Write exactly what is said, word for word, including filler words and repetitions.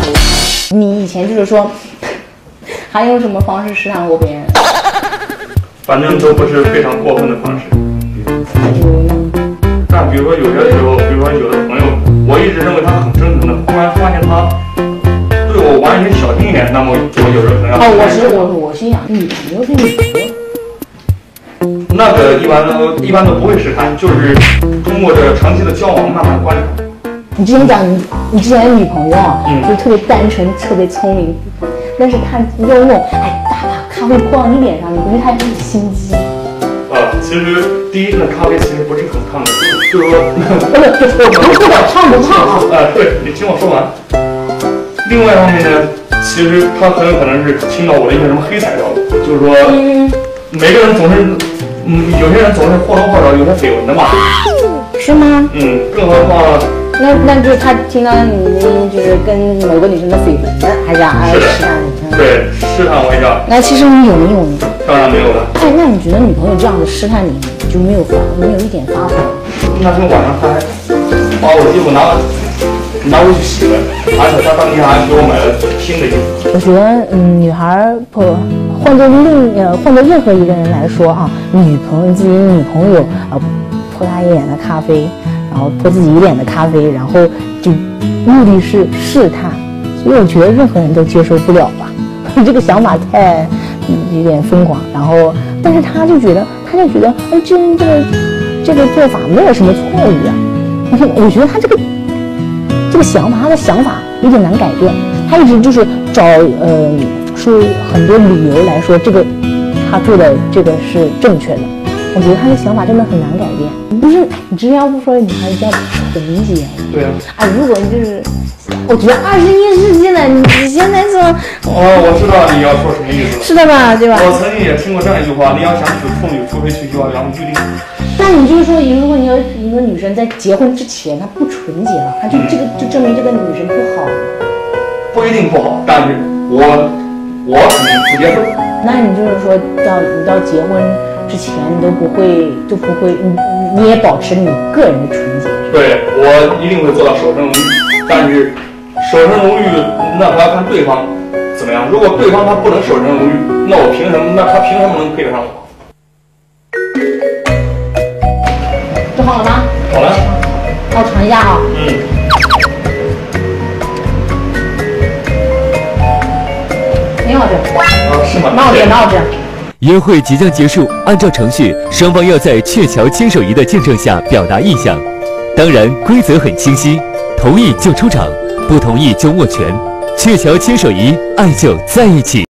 你以前就是说，还有什么方式试探过别人？ 反正都不是非常过分的方式。 比如呢？ 但比如说有些时候，比如说有的朋友，我一直认为他很真诚的，忽然发现他对我玩一些小心一点，那么我有时候可能要。 哦，我是我我心想，女朋友对你说。 那个一般都一般都不会试探，就是通过这长期的交往慢慢观察。 你之前讲你你之前的女朋友啊， 嗯、 就是特别单纯，特别聪明，但是她用那种哎大把咖啡泼到你脸上，你不觉得她很心机？ 啊，其实第一个咖啡其实不是很烫的，就是说， 不是不管烫不烫啊？ 啊，对，你听我说完。另外一方面呢，其实他很有可能是听到我的一些什么黑材料，就是说，嗯、每个人总是。嗯，有些人总是或多或少有些绯闻的嘛， 是吗？ 嗯，更何况那那就是他听到你就是跟某个女生的绯闻的，还是啊？ 是的， 试探你？ 对，试探我一下。 那其实你有没有呢？ 当然没有了。 哎，那你觉得女朋友这样子试探你，就没有发没有一点发火？ 那天晚上他还把我的衣服拿拿回去洗了，而且他当天还给我买了新的衣服。 我觉得，嗯，女孩不。换做另呃，换做任何一个人来说啊，女朋友自己女朋友啊、呃，泼她一脸的咖啡，然后泼自己一脸的咖啡，然后就目的是试探，所以我觉得任何人都接受不了吧，这个想法太嗯有点疯狂。然后，但是他就觉得，他就觉得，哎，这这个这个做法没有什么错误啊。我觉得他这个这个想法，他的想法有点难改变，他一直就是找呃。说很多理由来说，这个他做的这个是正确的。我觉得他的想法真的很难改变。不是，你之前要不说女孩子要纯洁。 对啊。 啊，如果你就是，我觉得二十一世纪了，你现在说。 哦，我知道你要说什么意思了。 是的吧？对吧？ 我曾经也听过这样一句话：你要想娶妇女，除非去幼儿园预定。 那你就是说，如果你有一个女生在结婚之前她不纯洁了，她就这个就证明这个女生不好。 不一定不好，但是我。我肯定不接受。 那你就是说到你到结婚之前，你都不会都不会，你你也保持你个人的纯洁。 对，我一定会做到守身如玉。但是守身如玉，那还要看对方怎么样。如果对方他不能守身如玉，那我凭什么？那他凭什么能配得上我？ 做好了吗？ 好了。 那我尝一下啊。 嗯。 挺好吃， 啊，是吗？ 蛮好吃，蛮好吃。 约会即将结束，按照程序，双方要在鹊桥牵手仪的见证下表达意向。当然，规则很清晰：同意就出场，不同意就握拳。鹊桥牵手仪，爱就在一起。